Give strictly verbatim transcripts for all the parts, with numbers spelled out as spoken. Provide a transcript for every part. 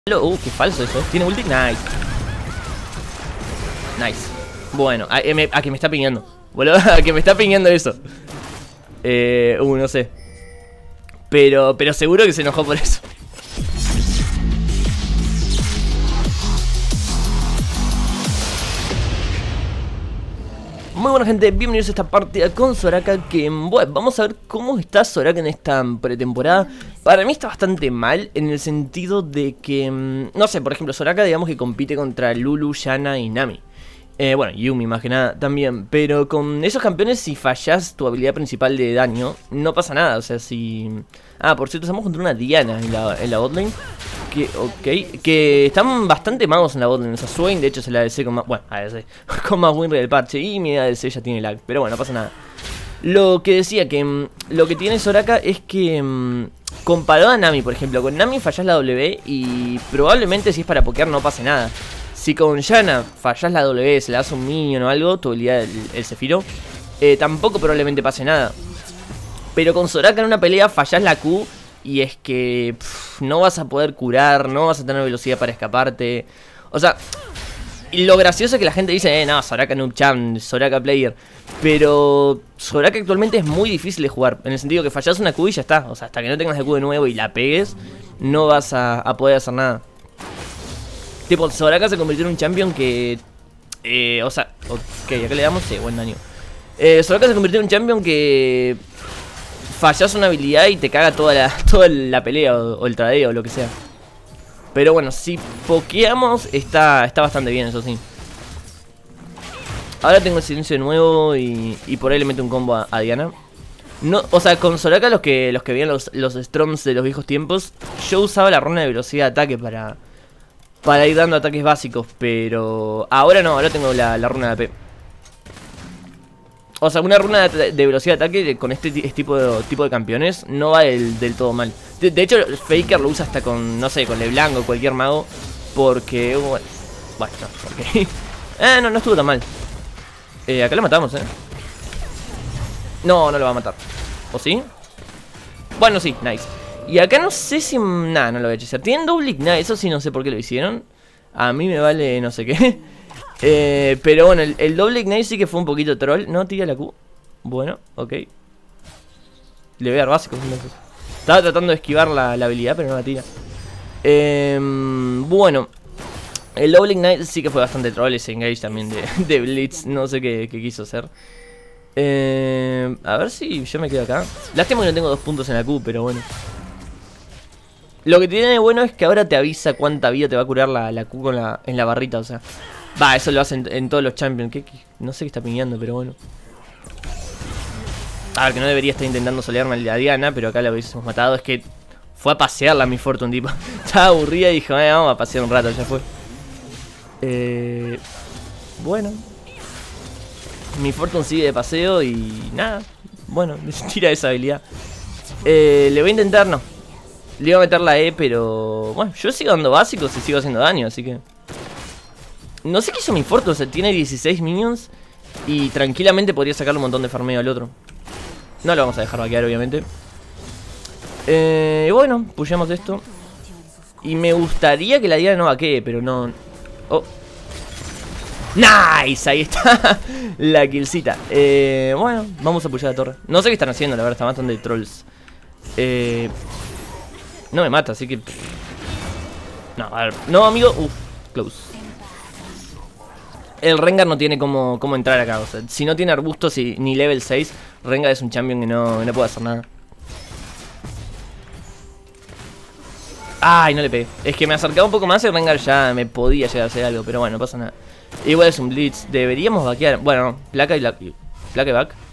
Uh, qué falso eso. ¿Tiene ulti? Nice. Nice. Bueno, a, a, a que me está piñando. Boludo, a que me está piñando eso. Eh, uh, no sé. Pero, pero seguro que se enojó por eso. Muy buena gente, bienvenidos a esta partida con Soraka. Que bueno, vamos a ver cómo está Soraka en esta pretemporada. Para mí está bastante mal, en el sentido de que, no sé, por ejemplo, Soraka digamos que compite contra Lulu, Yana y Nami. eh, Bueno, Yumi más que nada también. Pero con esos campeones, si fallas tu habilidad principal de daño, no pasa nada, o sea, si... Ah, por cierto, estamos contra una Diana en la, en la botlane. Que, ok, que están bastante magos en la botlane. O sea, Swain de hecho se la A D C con más... Bueno, A D C con más win del parche. Y mi A D C ya tiene lag, pero bueno, no pasa nada. Lo que decía que mmm, lo que tiene Soraka es que mmm, comparado a Nami, por ejemplo, con Nami fallas la W y probablemente si es para pokear no pase nada. Si con Yana fallas la W, se le das un minion o algo, tu habilidad, el, el Zephyro, eh, tampoco probablemente pase nada. Pero con Soraka en una pelea fallas la Q y es que pff, no vas a poder curar, no vas a tener velocidad para escaparte. O sea, y lo gracioso es que la gente dice, eh, no, Soraka noob champ, Soraka player. Pero Soraka actualmente es muy difícil de jugar, en el sentido que fallas una Q y ya está. O sea, hasta que no tengas la Q de nuevo y la pegues, no vas a, a poder hacer nada. Tipo, Soraka se convirtió en un champion que... Eh, o sea, ok, acá le damos, sí, buen daño. Eh, Soraka se convirtió en un champion que... fallas una habilidad y te caga toda la, toda la pelea o, o el tradeo o lo que sea. Pero bueno, si pokeamos está, está bastante bien, eso sí. Ahora tengo el silencio de nuevo y, y por ahí le meto un combo a, a Diana. No, o sea, con Soraka los que los que veían los, los Stroms de los viejos tiempos, yo usaba la runa de velocidad de ataque para, para ir dando ataques básicos. Pero ahora no, ahora tengo la, la runa de A P. O sea, una runa de, de velocidad de ataque con este tipo de, tipo de campeones no va del, del todo mal. De, de hecho, Faker lo usa hasta con, no sé, con LeBlanc o cualquier mago. Porque, bueno, bueno no, porque... eh, no, no estuvo tan mal. Eh, acá lo matamos, eh. No, no lo va a matar. ¿O sí? Bueno, sí, nice. Y acá no sé si... Nada, no lo voy a hechizar. Tienen double ignite, eso sí no sé por qué lo hicieron. A mí me vale no sé qué. Eh, pero bueno, el, el doble ignite sí que fue un poquito troll. No tira la Q. Bueno, ok. Le voy a dar básicos. Estaba tratando de esquivar la, la habilidad, pero no la tira. eh, Bueno, el doble ignite sí que fue bastante troll. Ese engage también de, de Blitz. No sé qué, qué quiso hacer. eh, A ver si yo me quedo acá. Lástima que no tengo dos puntos en la Q, pero bueno. Lo que tiene de bueno es que ahora te avisa cuánta vida te va a curar la, la Q con la, en la barrita, o sea. Va, eso lo hacen en, en todos los champions. ¿Qué, qué? No sé qué está piñando, pero bueno. A ver, que no debería estar intentando solearme a Diana, pero acá la hubiésemos matado. Es que fue a pasearla mi Fortune, tipo. Estaba aburrida y dijo, eh, vamos a pasear un rato, ya fue. Eh, bueno. Mi Fortune sigue de paseo y nada. Bueno, tira esa habilidad. Eh, le voy a intentar, no. Le iba a meter la E, pero... Bueno, yo sigo dando básicos y sigo haciendo daño, así que... No sé qué hizo mi Fortune, o sea, tiene dieciséis minions y tranquilamente podría sacarle un montón de farmeo al otro. No lo vamos a dejar vaquear, obviamente. Eh, bueno, pushamos esto. Y me gustaría que la Diana no vaquee, pero no... Oh. ¡Nice! Ahí está la killcita. eh, Bueno, vamos a pushar la torre. No sé qué están haciendo, la verdad, están matando de trolls. Eh... No me mata, así que... No, a ver... No, amigo... Uff, close. El Rengar no tiene cómo, cómo entrar acá, o sea, si no tiene arbustos y, ni level seis, Rengar es un champion que no, que no puede hacer nada. Ay, no le pegué. Es que me acercaba un poco más y Rengar ya me podía llegar a hacer algo, pero bueno, no pasa nada. Igual es un blitz, deberíamos vaquear. Bueno, placa y la, placa y back.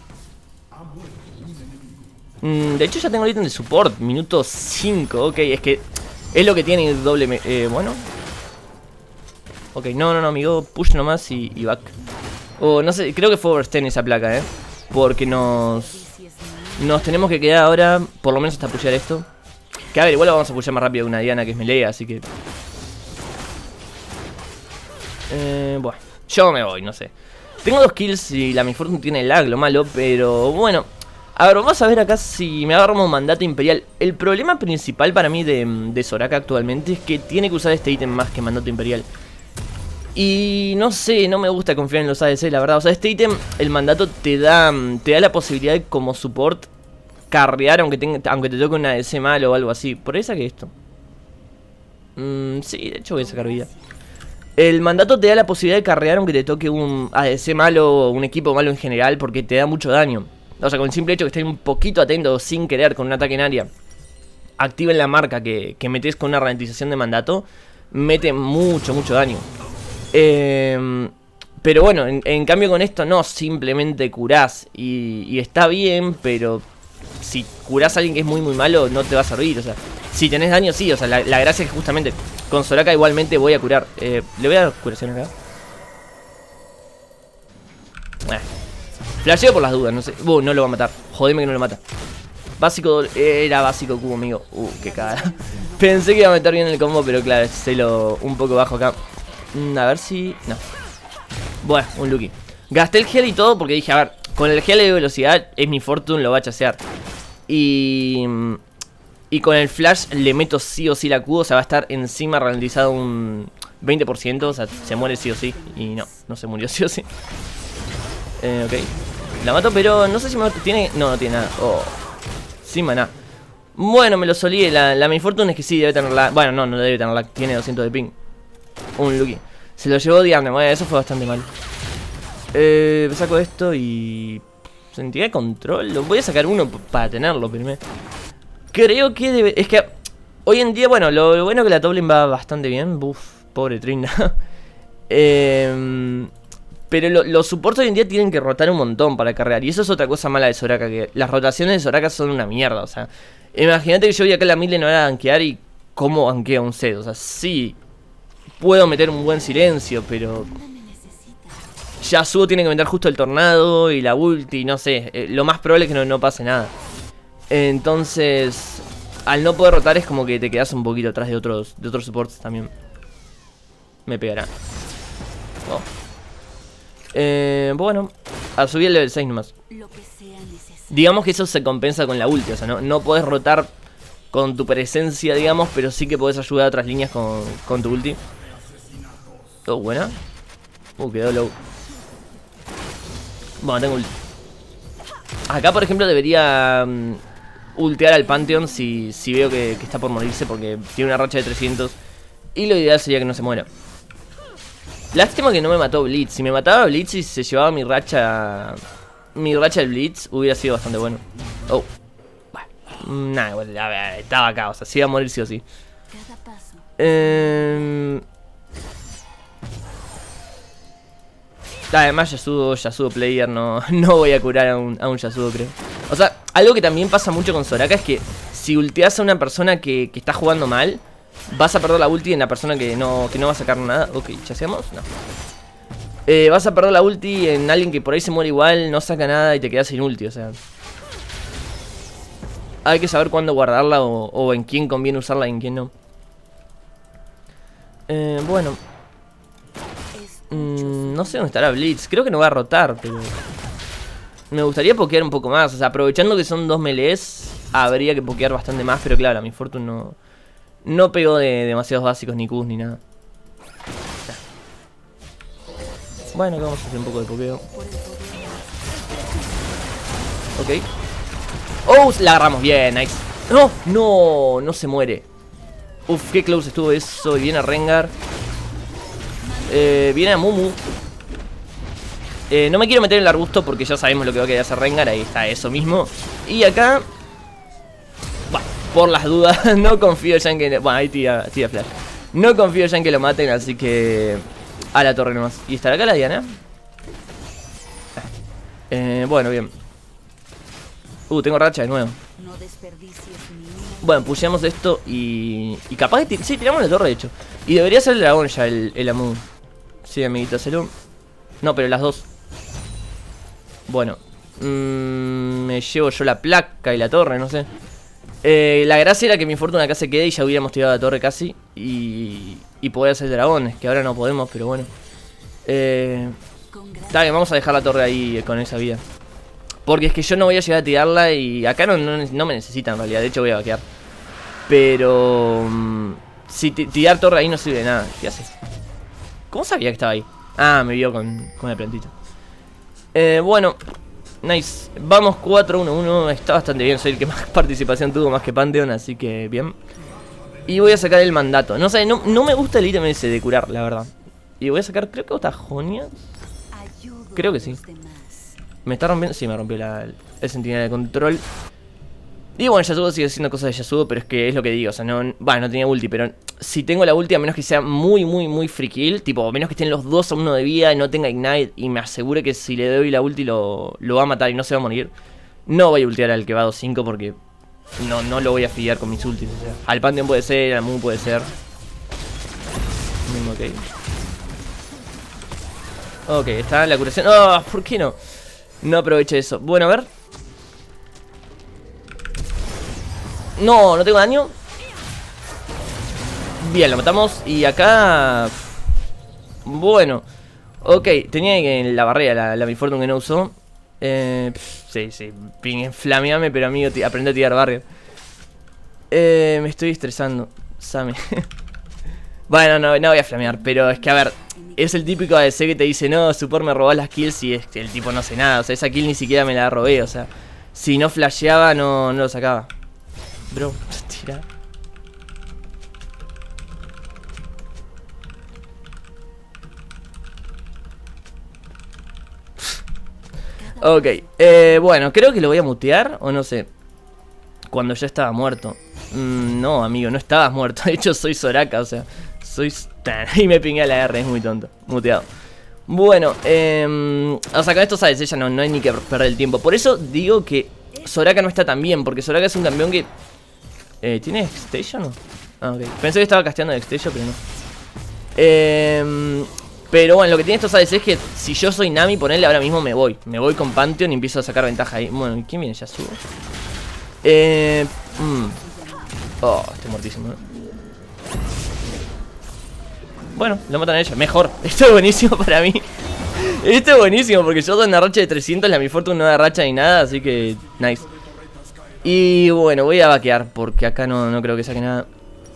mm, De hecho ya tengo el ítem de support, minuto cinco, ok, es que es lo que tiene el doble... Eh, bueno... Ok, no, no, no, amigo, push nomás y, y back. Oh, no sé, creo que fue overstay esa placa, eh. Porque nos... Nos tenemos que quedar ahora, por lo menos hasta pushear esto. Que a ver, igual lo vamos a pushear más rápido que una Diana que es melee, así que... Eh, bueno, yo me voy, no sé. Tengo dos kills y la Mi Fortune tiene lag, lo malo, pero bueno. A ver, vamos a ver acá si me agarramos un mandato imperial. El problema principal para mí de, de Soraka actualmente es que tiene que usar este ítem más que mandato imperial. Y no sé, no me gusta confiar en los A D C, la verdad. O sea, este ítem, el mandato te da te da la posibilidad de como support carrear aunque, tenga, aunque te toque un A D C malo o algo así. Por ahí saqué esto. Mm, sí, de hecho voy a sacar vida. El mandato te da la posibilidad de carrear aunque te toque un A D C malo o un equipo malo en general, porque te da mucho daño. O sea, con el simple hecho que estés un poquito atento sin querer con un ataque en área, activen la marca que, que metes con una ralentización de mandato, mete mucho, mucho daño. Eh, pero bueno, en, en cambio con esto no, simplemente curás. Y, y está bien, pero si curás a alguien que es muy muy malo, no te va a servir. O sea, si tenés daño, sí. O sea, la, la gracia es que justamente con Soraka igualmente voy a curar. eh, Le voy a dar curación acá. eh. Flasheo por las dudas, no sé. Uh, no lo va a matar. Jodeme que no lo mata. Básico, era básico cubo, amigo. Uh, qué cara. Pensé que iba a meter bien el combo, pero claro, celo un poco bajo acá. Mm, a ver si... No. Bueno, un Lucky. Gasté el gel y todo porque dije, a ver, con el gel de velocidad es mi fortune, lo va a chasear. Y... Y con el flash le meto sí o sí la Q, o sea, va a estar encima ralentizado un veinte por ciento, o sea, se muere sí o sí. Y no, no se murió sí o sí. Eh, ok. La mato, pero no sé si me mato. ¿Tiene? No, no tiene nada. Oh. Sin maná. Bueno, me lo solí. La, la mi fortuna es que sí, debe tener la... Bueno, no, no debe tener la... Tiene doscientos de ping. Un Lucky. Se lo llevó Diane. Bueno, eso fue bastante mal. Eh, saco esto y... Sentía de control. Voy a sacar uno para tenerlo primero. Creo que debe... Es que... Hoy en día, bueno, lo, lo bueno que la top lane va bastante bien. Buf, pobre Trina. eh... Pero lo, los supports hoy en día tienen que rotar un montón para carrear. Y eso es otra cosa mala de Soraka, que las rotaciones de Soraka son una mierda. O sea, imagínate que yo voy acá a la mid lane no era a gankear y cómo gankea un Zed. O sea, sí, puedo meter un buen silencio, pero Yasuo tiene que meter justo el tornado y la ulti, no sé. eh, Lo más probable es que no, no pase nada. Entonces, al no poder rotar es como que te quedas un poquito atrás de otros, de otros supports también. Me pegará. Oh. Eh, bueno, a subir el level seis nomás. Digamos que eso se compensa con la ulti. O sea, no, no podés rotar con tu presencia, digamos, pero sí que podés ayudar a otras líneas con, con tu ulti. Oh, buena. Uh, quedó low. Bueno, tengo ulti. Acá, por ejemplo, debería um, ultear al Pantheon si, si veo que, que está por morirse, porque tiene una racha de trescientos. Y lo ideal sería que no se muera. Lástima que no me mató Blitz. Si me mataba Blitz y se llevaba mi racha... Mi racha del Blitz, hubiera sido bastante bueno. Oh. Bueno. Nah, bueno, a ver, estaba acá, o sea, se iba a morir sí o sí. Eh... Además Yasuo, Yasuo player, no, no voy a curar a un, a un Yasuo, creo. O sea, algo que también pasa mucho con Soraka es que si ulteas a una persona que, que está jugando mal, vas a perder la ulti en la persona que no, que no va a sacar nada. Ok, ¿chaseamos? No. Eh, vas a perder la ulti en alguien que por ahí se muere igual, no saca nada y te quedas sin ulti, o sea. Hay que saber cuándo guardarla o, o en quién conviene usarla y en quién no. Eh, bueno. Mm, no sé dónde estará Blitz. Creo que no va a rotar, pero... Me gustaría pokear un poco más. O sea, aprovechando que son dos melees, habría que pokear bastante más. Pero claro, a mi Fortune no... No pegó de demasiados básicos, ni Qs, ni nada. Bueno, acá vamos a hacer un poco de pokeo. Ok. ¡Oh! La agarramos bien, nice. ¡No! ¡No! No se muere. Uf, qué close estuvo eso. Y viene a Rengar. Eh, viene a Mumu. Eh, no me quiero meter en el arbusto porque ya sabemos lo que va a querer hacer Rengar. Ahí está, eso mismo. Y acá... Bueno, por las dudas, no confío ya en que... Bueno, ahí tira, tira flash. No confío ya en que lo maten, así que... A la torre nomás. ¿Y estará acá la Diana? Eh, bueno, bien. Uh, tengo racha de nuevo. Bueno, pusheamos esto y... Y capaz de... Sí, tiramos la torre, de hecho. Y debería ser el dragón ya, el, el Amu. Sí, amiguito, hazlo. No, pero las dos. Bueno. Mmm, me llevo yo la placa y la torre, no sé. Eh, la gracia era que mi fortuna acá se quede y ya hubiéramos tirado la torre casi. Y... Y poder hacer dragones, que ahora no podemos, pero bueno. Eh... Está bien, vamos a dejar la torre ahí con esa vida. Porque es que yo no voy a llegar a tirarla y acá no, no, no me necesitan en realidad. De hecho voy a vaquear. Pero... Um, si tirar torre ahí no sirve de nada. ¿Qué haces? ¿Cómo sabía que estaba ahí? Ah, me vio con, con la plantita. Eh, bueno, nice. Vamos cuatro uno uno. Está bastante bien. Soy el que más participación tuvo, más que Pantheon. Así que bien. Y voy a sacar el mandato. No sé, no, no me gusta el ítem ese de curar, la verdad. Y voy a sacar, creo que otra Jonia. Creo que sí. Me está rompiendo. Sí, me rompió la, el centinela de control. Y bueno, Yasuo sigue haciendo cosas de Yasuo, pero es que es lo que digo, o sea, no... Bueno, no tenía ulti, pero si tengo la ulti, a menos que sea muy, muy, muy free kill, tipo, a menos que estén los dos a uno de vida y no tenga ignite, y me asegure que si le doy la ulti lo, lo va a matar y no se va a morir, no voy a ultear al que va dos cinco porque no, no lo voy a fiar con mis ultis, o sea, al Pantheon puede ser, al Moon puede ser. Ok. Ok, está la curación. ¡Oh! ¿Por qué no? No aproveché eso. Bueno, a ver. No, no tengo daño. Bien, lo matamos. Y acá... Bueno. Ok, tenía que la barrera, la, la Mifortune que no usó. Eh, pff, sí, sí. Ping, flameame, pero amigo, aprende a tirar barrio. Eh, me estoy estresando. Same. Bueno, no, no voy a flamear. Pero es que, a ver, es el típico A D C que te dice: no, support me robó las kills. Y es que el tipo no hace nada. O sea, esa kill ni siquiera me la robé. O sea, si no flasheaba, no, no lo sacaba. Bro, tira. Ok, eh, bueno, creo que lo voy a mutear, o no sé. Cuando ya estaba muerto. mm, No, amigo, no estabas muerto. De hecho, soy Soraka, o sea, soy... Y me pingué a la R, es muy tonto. Muteado. Bueno, eh, o sea, con esto sabes, ella no, no hay ni que perder el tiempo. Por eso digo que Soraka no está tan bien, porque Soraka es un campeón que... Eh, ¿Tiene Extension o no? Ah, ok. Pensé que estaba casteando de Extension, pero no. Eh, pero bueno, lo que tiene estos A D C es que si yo soy Nami, ponele, ahora mismo me voy. Me voy con Pantheon y empiezo a sacar ventaja ahí. Bueno, ¿quién viene? Yasuo. Eh... Mm. Oh, estoy muertísimo, ¿no? Bueno, lo matan a ella. Mejor. Esto es buenísimo para mí. Esto es buenísimo porque yo doy una racha de trescientos, la Mifortune no da racha ni nada, así que... Nice. Y bueno, voy a vaquear porque acá no, no creo que saque nada.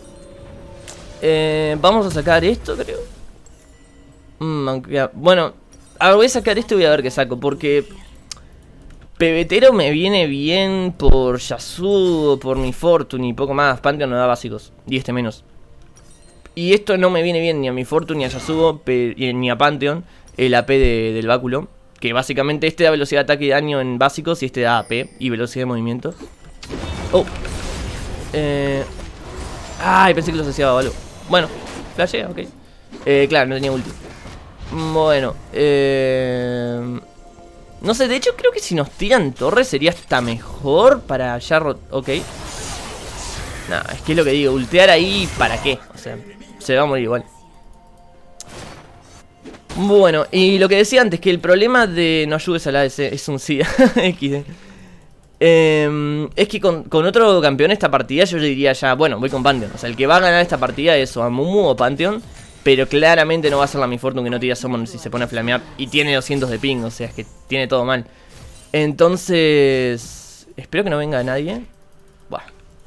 Eh, vamos a sacar esto, creo. Mm, aunque, bueno, ahora voy a sacar esto y voy a ver qué saco. Porque Pebetero me viene bien por Yasuo, por mi Fortune y poco más. Pantheon no da básicos, y este menos. Y esto no me viene bien ni a mi Fortune ni a Yasuo, ni a Pantheon, el A P de, del báculo. Que básicamente este da velocidad de ataque y daño en básicos y este da A P y velocidad de movimiento. Oh. Eh... Ay, pensé que los hacía o algo. Bueno, flashé, ok. Eh, claro, no tenía ulti. Bueno, eh... no sé, de hecho creo que si nos tiran torres sería hasta mejor para ya... Ok. No, es que es lo que digo, ultear ahí, ¿para qué? O sea, se va a morir igual. Bueno, y lo que decía antes, que el problema de no ayudes al A D C es un SIDA. eh, es que con, con otro campeón esta partida yo diría ya, bueno, voy con Pantheon. O sea, el que va a ganar esta partida es o Amumu o Pantheon. Pero claramente no va a ser la Mifortune que no tira Summon si se pone a flamear. Y tiene doscientos de ping, o sea, es que tiene todo mal. Entonces... espero que no venga nadie. Buah.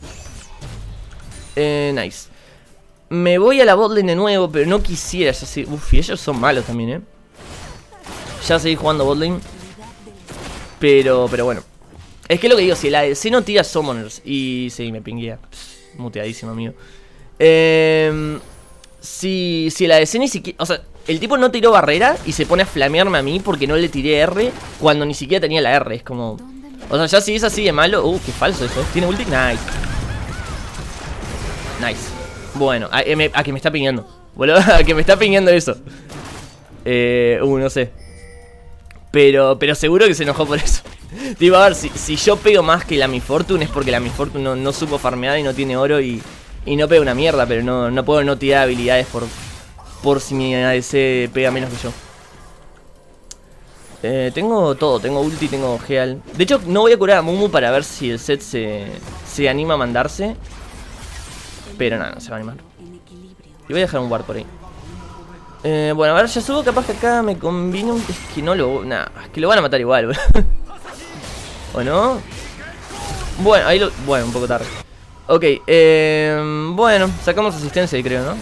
Eh, nice. Me voy a la botlane de nuevo, pero no quisiera. Ya sé. Uf, y ellos son malos también, eh. Ya seguí jugando botlane. Pero, pero bueno. Es que es lo que digo, si el A D C no tira summoners. Y sí, me pinguea. Pff, muteadísimo, amigo. Eh, si, si el A D C ni siquiera... o sea, el tipo no tiró barrera y se pone a flamearme a mí porque no le tiré R cuando ni siquiera tenía la R. Es como... o sea, ya si es así de malo... Uh, qué falso eso, ¿eh? ¿Tiene ulti? Nice. Nice. Bueno, a, a, a que me está piñando. Boludo, a que me está piñando eso. Eh, uh, no sé. Pero, pero seguro que se enojó por eso. Digo, a ver, si, si yo pego más que la Mifortune es porque la Mifortune no, no supo farmear y no tiene oro y, y no pega una mierda. Pero no, no puedo no tirar habilidades por, por si mi A D C pega menos que yo. Eh, tengo todo, tengo ulti, tengo heal. De hecho, no voy a curar a Mumu para ver si el set se, se anima a mandarse. Pero nada, no se va a animar. Y voy a dejar un ward por ahí. Eh, bueno, a ver, ya subo. Capaz que acá me combino un... es que no lo... Nah, es que lo van a matar igual, bro. ¿O no? Bueno, ahí lo... Bueno, un poco tarde. Ok, eh... bueno, sacamos asistencia ahí creo, ¿no?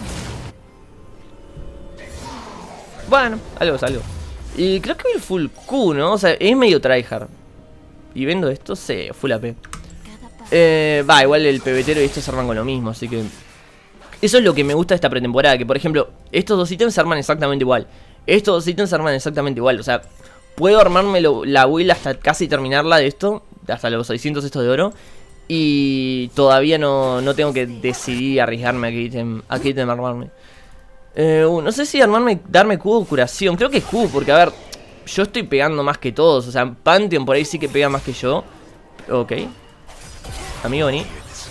Bueno, algo es algo. Y creo que voy full Q, ¿no? O sea, es medio tryhard. Y vendo esto, sí, full A P. Eh, va, igual el pebetero y esto se arman con lo mismo, así que... Eso es lo que me gusta de esta pretemporada, que por ejemplo, estos dos ítems se arman exactamente igual. Estos dos ítems se arman exactamente igual, o sea, puedo armarme lo, la build hasta casi terminarla de esto, hasta los seiscientos estos de oro. Y todavía no, no tengo que decidir arriesgarme a qué ítem, a qué ítem armarme. Eh, uh, no sé si armarme, darme Q o curación, creo que es Q, porque a ver, yo estoy pegando más que todos, o sea, Pantheon por ahí sí que pega más que yo. Ok. Amigo, vení.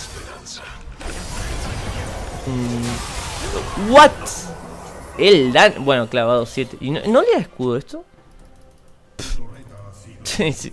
Mm. What? El dan... Bueno, clavado siete. ¿Y no, no le da escudo esto? Sí, sí.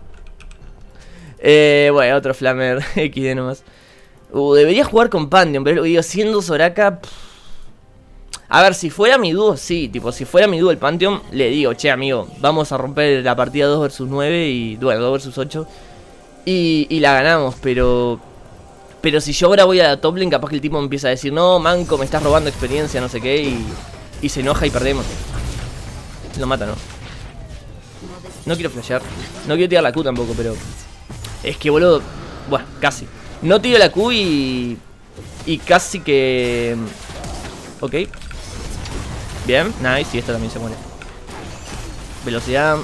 Eh, bueno, otro Flamer equis de nomás. Uh, debería jugar con Pantheon, pero lo digo, siendo Soraka... Pff. A ver, si fuera mi dúo, sí, tipo, si fuera mi dúo el Pantheon, le digo, che, amigo, vamos a romper la partida dos versus nueve y... Bueno, dos versus ocho. Y, y la ganamos, pero... Pero si yo ahora voy a la top lane, capaz que el tipo empieza a decir, no, manco, me estás robando experiencia, no sé qué, y, y se enoja y perdemos. Lo mata, ¿no? No quiero flashear. No quiero tirar la Q tampoco, pero... Es que, boludo... Bueno, casi. No tiro la Q y... Y casi que... Ok. Bien, nice, y esta también se muere. Velocidad.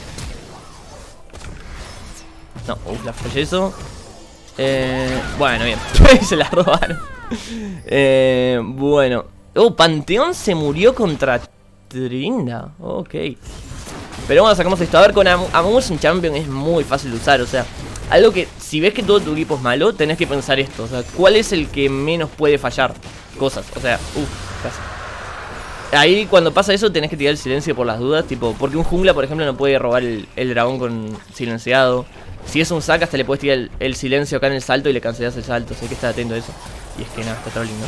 No, uff, la fallé eso. Eh, bueno, bien. Se la robaron. eh, bueno. Oh, Pantheon se murió contra Trinda. Ok. Pero bueno, sacamos esto. A ver, con Am Amumu es un champion, es muy fácil de usar. O sea, algo que si ves que todo tu equipo es malo, tenés que pensar esto. O sea, ¿cuál es el que menos puede fallar cosas? O sea, uff, casi. Ahí cuando pasa eso tenés que tirar el silencio por las dudas. Tipo, porque un jungla, por ejemplo, no puede robar el, el dragón con silenciado. Si es un sac, hasta le puedes tirar el, el silencio acá en el salto y le cancelas el salto. O sea, hay que estar atento a eso. Y es que nada, está trolling, ¿no?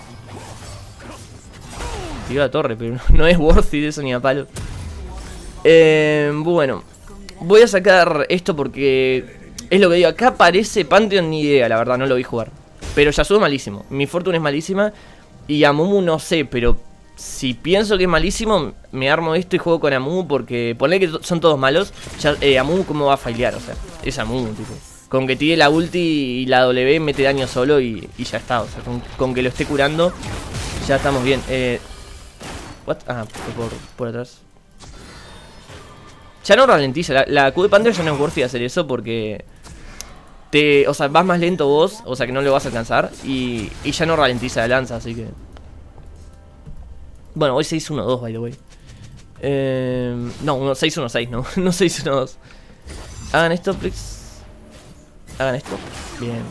Tiró la torre, pero no, no es worthy de eso ni a palo. Eh, bueno, voy a sacar esto porque es lo que digo. Acá parece Pantheon ni idea, la verdad, no lo vi jugar. Pero Yasuo es malísimo. Mi Fortune es malísima. Y Amumu no sé, pero si pienso que es malísimo, me armo esto y juego con Amumu porque ponle que son todos malos. Ya, eh, Amumu cómo va a failear, o sea, es Amumu, tipo. Con que tire la ulti y la W mete daño solo y, y ya está, o sea, con, con que lo esté curando, ya estamos bien. Eh, what? Ah, por, por atrás. Ya no ralentiza, la, la Q de Pantheon ya no es worthy hacer eso porque te, o sea, vas más lento vos, o sea que no lo vas a alcanzar y, y ya no ralentiza la lanza, así que... Bueno, hoy seis uno dos, by the way. Eh, no, seis uno seis, no, no seis uno dos. Hagan esto, please. Hagan esto. Bien.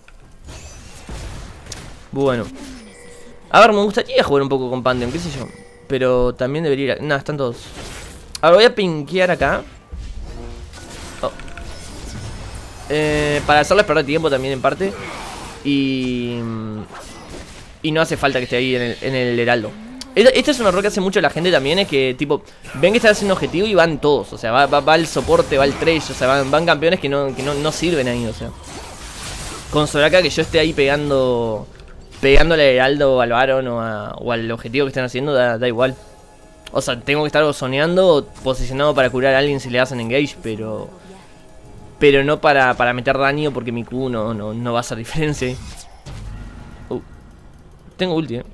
Bueno. A ver, me gustaría jugar un poco con Pantheon, qué sé yo. Pero también debería ir a... Nada, están todos. Ahora voy a pinkear acá. Oh. Eh, para hacerles perder tiempo también en parte. Y... Y no hace falta que esté ahí en el, en el heraldo. Esta es un error que hace mucho la gente también. Es que tipo, ven que están haciendo objetivo y van todos. O sea, va, va, va el soporte, va el trash. O sea, van, van campeones que, no, que no, no sirven ahí. O sea, con Soraka que yo esté ahí pegando Pegándole al heraldo, al Baron o, a, o al objetivo que están haciendo, da, da igual. O sea, tengo que estar zoneando o posicionado para curar a alguien si le hacen engage. Pero Pero no para, para meter daño porque mi Q no, no, no va a hacer diferencia. uh. Tengo ulti, eh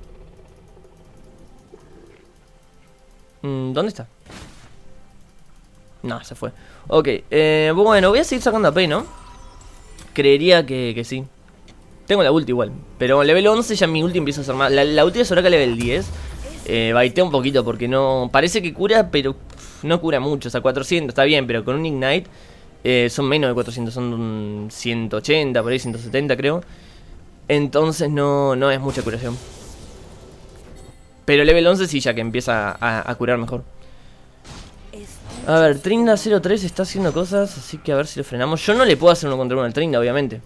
¿Dónde está? No, se fue. Ok, eh, bueno, voy a seguir sacando A P, ¿no? Creería que, que sí. Tengo la ulti igual. Pero level once ya mi ulti empieza a ser más. La, la ulti de Soraka level diez eh, baitea un poquito porque no... Parece que cura, pero pff, no cura mucho. O sea, cuatrocientos está bien, pero con un Ignite eh, son menos de cuatrocientos. Son ciento ochenta, por ahí ciento setenta creo. Entonces no, no es mucha curación. Pero level once sí, ya que empieza a, a curar mejor. A ver, Trinda cero tres está haciendo cosas, así que a ver si lo frenamos. Yo no le puedo hacer uno contra uno al Trinda, obviamente.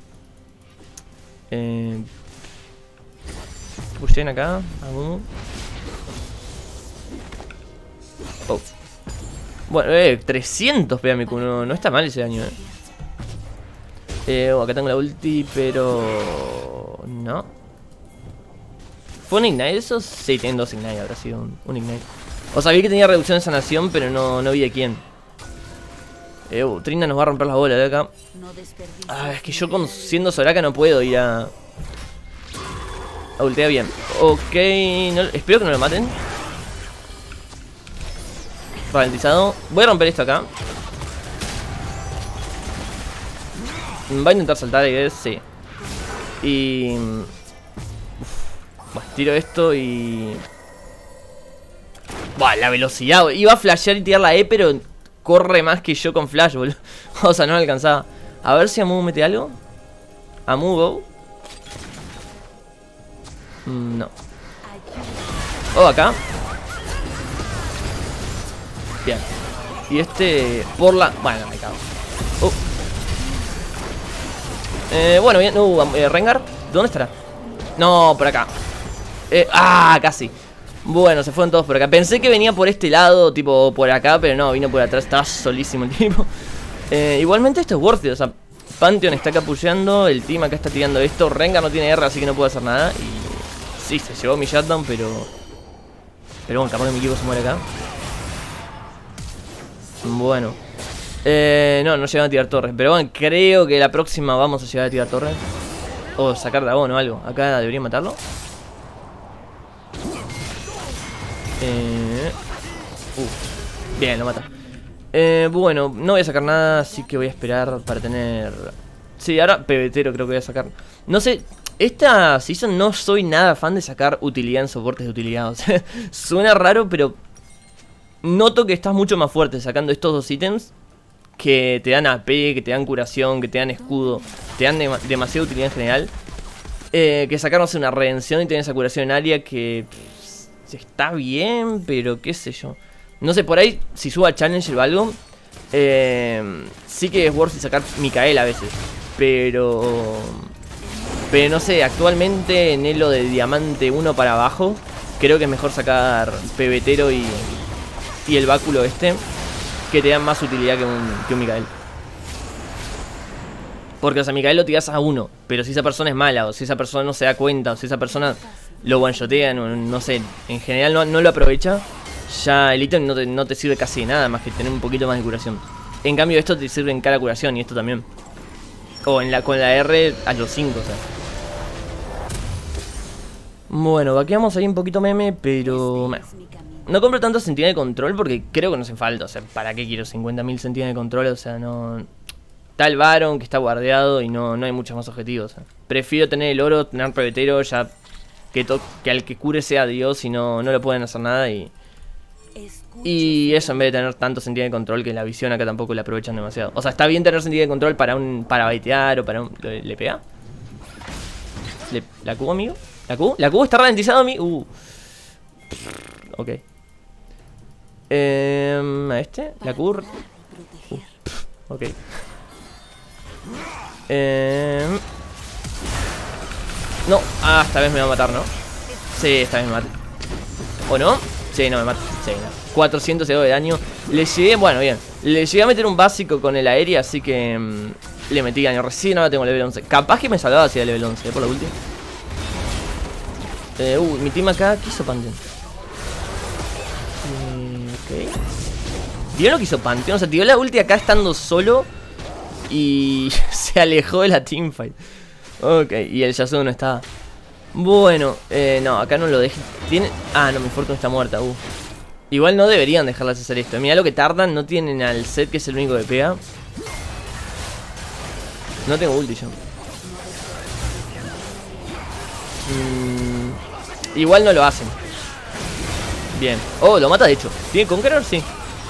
Eh... Pushen acá, Amumu. Oh. Bueno, eh, trescientos pega mi Q, no, no está mal ese daño, eh. Eh, oh, acá tengo la ulti, pero... no. ¿Fue un Ignite eso? Sí, tienen dos Ignite, habrá sido un, un Ignite. O sea, vi que tenía reducción de sanación, pero no, no vi de quién. Eh, uh, Trina nos va a romper las bolas de acá. Ah, es que yo con, siendo Soraka no puedo ir a... a ultear bien. Ok, no, espero que no lo maten. Ralentizado. Voy a romper esto acá. Va a intentar saltar, I guess, sí. Y... uf, bah, tiro esto y... Buah, la velocidad. Iba a flashear y tirar la E, pero corre más que yo con flash, boludo. O sea, no me alcanzaba. A ver si Amu mete algo. Amu go. Mm, no. Oh, acá. Bien. Y este... por la... bueno, me cago. Oh. Eh, bueno, bien. Uh, eh, Rengar. ¿Dónde estará? No, por acá. Eh, ah, casi. Bueno, se fueron todos por acá. Pensé que venía por este lado, tipo por acá, pero no, vino por atrás. Estaba solísimo el tipo. Eh, igualmente esto es worth it. O sea, Pantheon está capulleando. El team acá está tirando esto. Rengar no tiene R, así que no puede hacer nada. Y sí, se llevó mi shutdown, pero... pero bueno, capaz que mi equipo se muere acá. Bueno. Eh, no, no llegan a tirar torres. Pero bueno, creo que la próxima vamos a llegar a tirar torres. O sacar dragón o algo. Acá debería matarlo. Eh, uh, bien, lo mata. Eh, bueno, no voy a sacar nada, así que voy a esperar para tener... sí, ahora pebetero creo que voy a sacar. No sé, esta season no soy nada fan de sacar utilidad en soportes de utilidad. O sea, suena raro, pero noto que estás mucho más fuerte sacando estos dos ítems que te dan A P, que te dan curación, que te dan escudo, te dan dem demasiada utilidad en general. Eh, que sacar, no sé, una redención y tener esa curación en área que... está bien, pero qué sé yo. No sé, por ahí, si subo a Challenger o algo, eh, sí que es worth sacar Micaela a veces. Pero... pero no sé, actualmente en Elo de Diamante uno para abajo, creo que es mejor sacar Pebetero y, y el báculo este, que te dan más utilidad que un, que un Micael. Porque, o sea, Micael lo tiras a uno, pero si esa persona es mala, o si esa persona no se da cuenta, o si esa persona lo one-shotea, no, no sé, en general no, no lo aprovecha, ya el ítem no te, no te sirve casi de nada más que tener un poquito más de curación. En cambio esto te sirve en cada curación y esto también. O en la, con la R a los cinco, o sea. Bueno, vaqueamos ahí un poquito meme, pero... bueno, no compro tanto sentinela de control porque creo que no hace falta. O sea, ¿para qué quiero cincuenta mil sentinelas de control? O sea, no... está el Baron que está guardeado y no, no hay muchos más objetivos. O sea, prefiero tener el oro, tener pebetero, ya... Que, que al que cure sea Dios y no, no le pueden hacer nada y... y eso en vez de tener tanto sentido de control que la visión acá tampoco la aprovechan demasiado. O sea, está bien tener sentido de control para un para baitear o para un... ¿Le, le pega? ¿Le, ¿La Q, amigo? ¿La Q? ¿La Q está ralentizado, amigo? Uh. Ok. Eh, ¿A este? ¿La Q? Uh. Ok. Eh... no, ah, esta vez me va a matar, ¿no? Sí, esta vez me mata. ¿O no? Sí, no me mata. Sí, no. cuatrocientos de daño. Le llegué, bueno, bien. Le llegué a meter un básico con el aéreo, así que mmm, le metí daño. Recién ahora tengo level once. Capaz que me salvaba si era level once, ¿eh? Por la ulti. Eh, uh, mi team acá, ¿qué hizo Pantheon? Eh, ok. ¿Vieron lo que hizo Pantheon? O sea, tiró la ulti acá estando solo y se alejó de la teamfight. Ok, y el Yasuo no está. Bueno, eh, no, acá no lo deje. Tiene... ah, no, mi Fortune está muerta. Uh. Igual no deberían dejarlas hacer esto. Mirá lo que tardan, no tienen al Set, que es el único que pega. No tengo ulti yo. Mm, igual no lo hacen. Bien. Oh, lo mata de hecho. ¿Tiene Conqueror? Sí.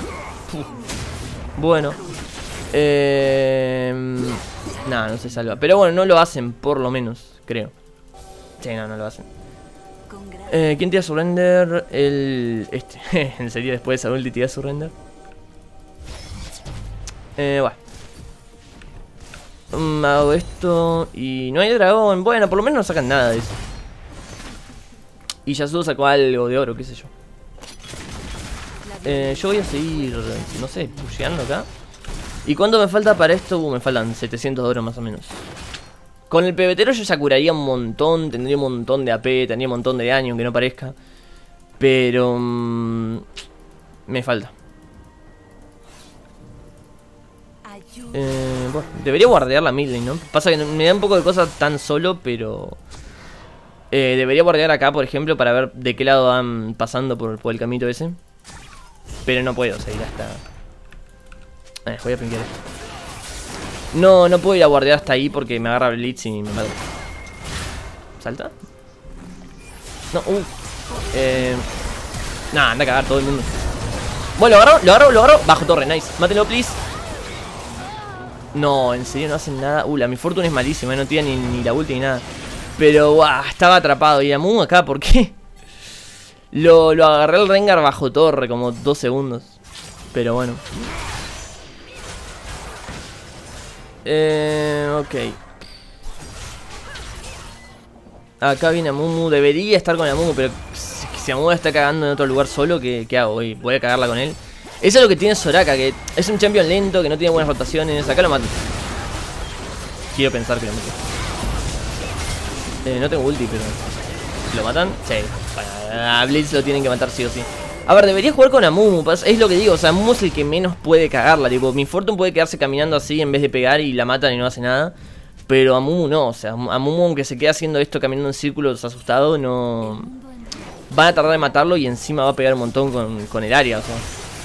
Uh. Bueno. Eh... no, no se salva. Pero bueno, no lo hacen, por lo menos, creo. Sí, no, no lo hacen. Eh, ¿Quién tira Surrender? El... este. ¿En serio después de esa ulti tira Surrender? Eh, bueno. Um, hago esto y no hay dragón. Bueno, por lo menos no sacan nada de eso. Y Yasuo sacó algo de oro, qué sé yo. Eh, yo voy a seguir, no sé, pusheando acá. ¿Y cuánto me falta para esto? Uh, me faltan setecientos de oro más o menos. Con el pebetero yo ya curaría un montón, tendría un montón de A P, tendría un montón de daño, aunque no parezca. Pero... Mmm, me falta. Eh, bueno, debería guardear la midlane, ¿no? Pasa que me da un poco de cosas tan solo, pero... Eh, debería guardear acá, por ejemplo, para ver de qué lado van pasando por, por el camino ese. Pero no puedo seguir hasta... Eh, voy a pinkear esto. No, no puedo ir a guardear hasta ahí porque me agarra Blitz y me mata. ¿Salta? No, uh. Eh... Nah, anda a cagar todo el mundo. Bueno, lo agarro, lo agarro, lo agarro. Bajo torre, nice. Mátelo, please. No, en serio no hacen nada. Uh, la mi fortuna es malísima, no tiene ni, ni la ulti ni nada. Pero, guau, estaba atrapado. Y a Mumu acá, ¿por qué? Lo, lo agarré al Rengar bajo torre, como dos segundos. Pero bueno. Eh, ok. Acá viene Amumu. Debería estar con Amumu, pero si, si Amumu está cagando en otro lugar solo, ¿qué, qué hago? Voy, voy a cagarla con él. Eso es lo que tiene Soraka, que es un champion lento, que no tiene buenas rotaciones. Acá lo mato. Quiero pensar que lo mato. Eh, no tengo ulti, pero... ¿Lo matan? Sí. A Blitz lo tienen que matar sí o sí. A ver, debería jugar con Amumu. Es lo que digo, o sea, Amumu es el que menos puede cagarla. Tipo, mi Fortune puede quedarse caminando así en vez de pegar y la matan y no hace nada. Pero Amumu no, o sea, Amumu aunque se quede haciendo esto caminando en círculos asustado, no... Van a tardar en matarlo y encima va a pegar un montón con, con el área, o sea.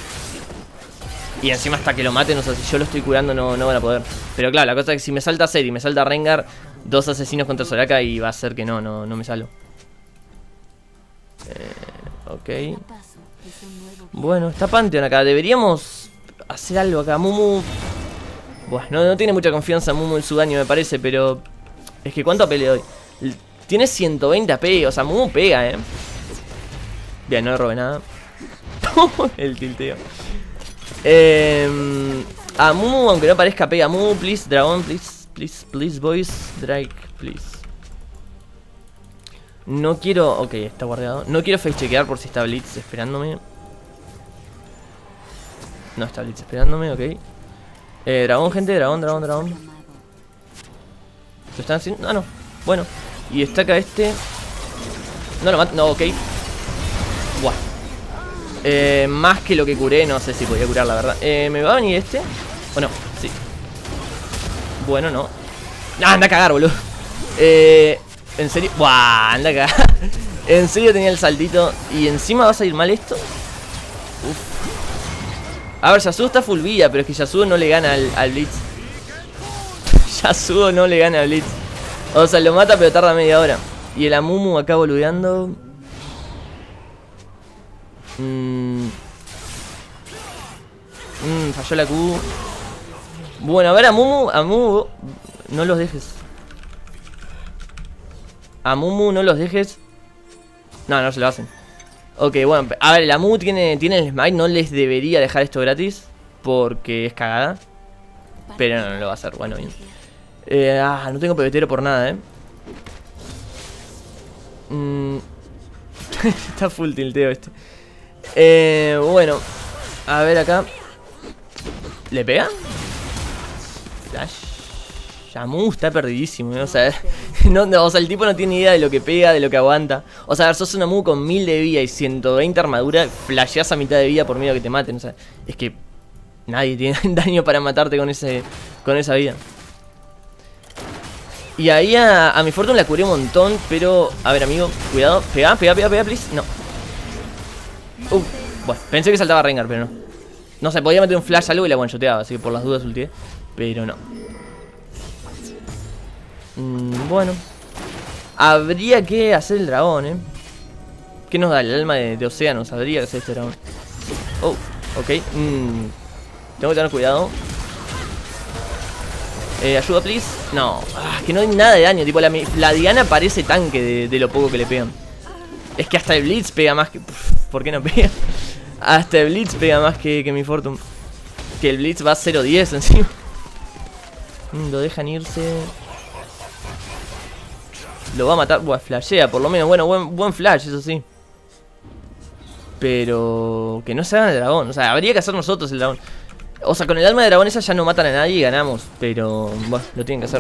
Y encima hasta que lo maten, o sea, si yo lo estoy curando no, no van a poder. Pero claro, la cosa es que si me salta Zed y me salta Rengar, dos asesinos contra Soraka y va a ser que no, no, no me salgo. Eh, ok. Bueno, está Pantheon acá. Deberíamos hacer algo acá. Mumu... Bueno, no, no tiene mucha confianza Mumu en su daño, me parece, pero... Es que ¿cuánto A P le doy? Tiene ciento veinte A P, o sea, Mumu pega, eh. Bien, no le robé nada. El tilteo. Eh, a Mumu, aunque no parezca, pega. Mumu, please, dragón, please, please, please, boys, Drake, please. No quiero... Ok, está guardado. No quiero face chequear por si está Blitz esperándome. No está Blitz esperándome, ok. Eh, dragón, gente, dragón, dragón, dragón. ¿Lo están haciendo? Ah, no. Bueno. Y está acá este. No lo mato. No, ok. Buah. Eh, más que lo que curé, no sé si podía curar, la verdad. Eh, ¿me va a venir este? ¿O no? Sí. Bueno, no. Ah, anda a cagar, boludo. Eh... ¿En serio? ¡Buah! Anda acá. En serio tenía el saltito. ¿Y encima va a salir mal esto? Uf. A ver, Yasuo está full vida, pero es que Yasuo no le gana al, al Blitz. Yasuo no le gana al Blitz. O sea, lo mata pero tarda media hora. Y el Amumu acá boludeando. Mmm. Mmm, falló la Q. Bueno, a ver, Amumu, Amumu, no los dejes. A Mumu no los dejes. No, no se lo hacen. Ok, bueno, a ver, la Mumu tiene, tiene el smite. No les debería dejar esto gratis porque es cagada. Pero no, no lo va a hacer, bueno, bien. eh, Ah, no tengo pebetero por nada, eh mm. Está full tilteo este. eh, Bueno, a ver acá. ¿Le pega? Flash. Shamu está perdidísimo, ¿eh? O sea, no, no, o sea, el tipo no tiene idea de lo que pega, de lo que aguanta. O sea, a ver, sos una Mu con mil de vida y ciento veinte armadura, flasheás a mitad de vida por miedo a que te maten. O sea, es que nadie tiene daño para matarte con ese con esa vida. Y ahí a, a mi Fortune la curé un montón, pero... A ver, amigo, cuidado. Pega, pega, pega, pega, please. No. Uh, bueno, pensé que saltaba Rengar, pero no. No sé, podía meter un flash algo y la one-shoteaba, así que por las dudas ultié. Pero no. Mm, bueno, habría que hacer el dragón, eh. ¿Qué nos da? El alma de, de océanos. Habría que hacer este dragón. Oh, ok. mm, Tengo que tener cuidado. eh, Ayuda, please. No, ah, que no hay nada de daño. Tipo, la, la Diana parece tanque de, de lo poco que le pegan. Es que hasta el Blitz pega más que... Uf, ¿por qué no pega? Hasta el Blitz pega más que, que mi Fortune. Que el Blitz va a cero diez encima. mm, Lo dejan irse. Lo va a matar, buah, flashea por lo menos. Bueno, buen, buen flash, eso sí. Pero... que no se hagan el dragón. O sea, habría que hacer nosotros el dragón. O sea, con el alma de dragón esa ya no matan a nadie y ganamos. Pero, bueno, lo tienen que hacer.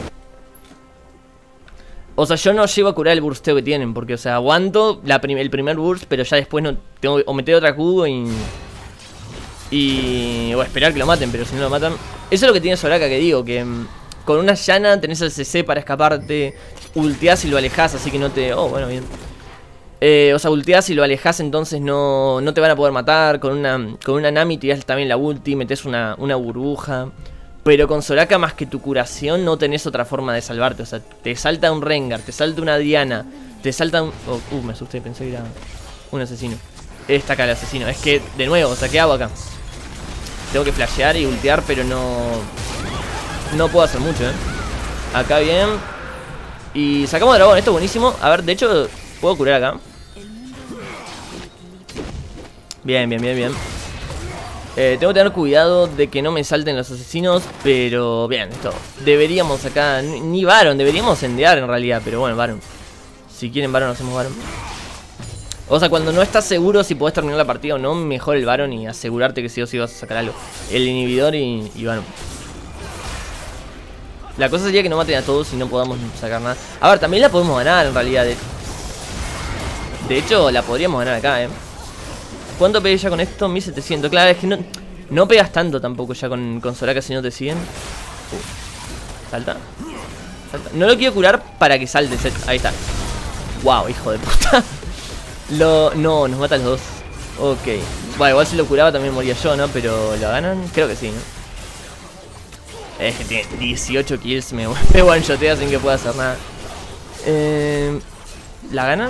O sea, yo no llego a curar el bursteo que tienen. Porque, o sea, aguanto la prim el primer burst, pero ya después no tengo o meter otra Q y... Y... o esperar que lo maten, pero si no lo matan... Eso es lo que tiene Soraka, que digo, que... Con una llana tenés el C C para escaparte. Ulteás y lo alejás, así que no te... Oh, bueno, bien. Eh, o sea, ulteás y lo alejás, entonces no, no te van a poder matar. Con una, con una Nami tirás también la ulti, metés una, una burbuja. Pero con Soraka, más que tu curación, no tenés otra forma de salvarte. O sea, te salta un Rengar, te salta una Diana, te salta un... Oh, uh, me asusté, pensé que era un asesino. Está acá el asesino. Es que, de nuevo, o sea, ¿qué hago acá? Tengo que flashear y ultear, pero no... No puedo hacer mucho, ¿eh? Acá bien. Y sacamos dragón, esto es buenísimo. A ver, de hecho, puedo curar acá. Bien, bien, bien, bien. eh, Tengo que tener cuidado de que no me salten los asesinos. Pero bien, esto deberíamos acá, ni, ni Baron, deberíamos endear en realidad. Pero bueno, Baron. Si quieren Baron, hacemos Baron. O sea, cuando no estás seguro si podés terminar la partida o no, mejor el Baron y asegurarte que sí o sí vas a sacar algo. El inhibidor y, y Baron. La cosa sería que no maten a todos y no podamos sacar nada. A ver, también la podemos ganar en realidad. De, de hecho, la podríamos ganar acá, eh. ¿Cuánto pegué ya con esto? mil setecientos. Claro, es que no, no pegas tanto tampoco ya con, con Soraka si no te siguen. Uh. Salta. Salta. No lo quiero curar para que salte. Ahí está. Wow, hijo de puta. Lo, no, nos matan los dos. Ok. Bueno, igual si lo curaba también moría yo, ¿no? Pero ¿lo ganan? Creo que sí, ¿no? Es que tiene dieciocho kills, me, me one-shotea sin que pueda hacer nada. eh, ¿La ganan?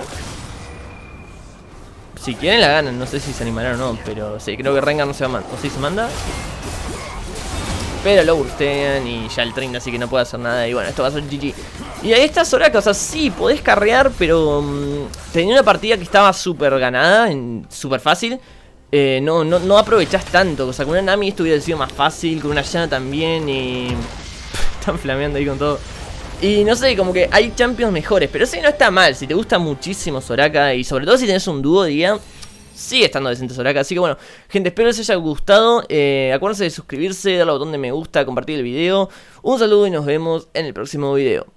Si quieren la ganan, no sé si se animarán o no. Pero sí, creo que Rengar no se va a mandar. O si se manda. Pero lo burstean y ya el treinta, así que no puede hacer nada. Y bueno, esto va a ser G G. Y ahí está Soraka, o sea, sí, podés carrear, pero um, tenía una partida que estaba súper ganada, súper fácil. Eh, no, no, no aprovechás tanto. O sea, con una Nami esto hubiera sido más fácil. Con una Yana también. Y... están flameando ahí con todo. Y no sé, como que hay champions mejores. Pero sí, no está mal. Si te gusta muchísimo Soraka, y sobre todo si tenés un dúo, diría, sigue estando decente Soraka. Así que bueno, gente, espero les haya gustado. eh, Acuérdense de suscribirse, darle al botón de me gusta, compartir el video. Un saludo y nos vemos en el próximo video.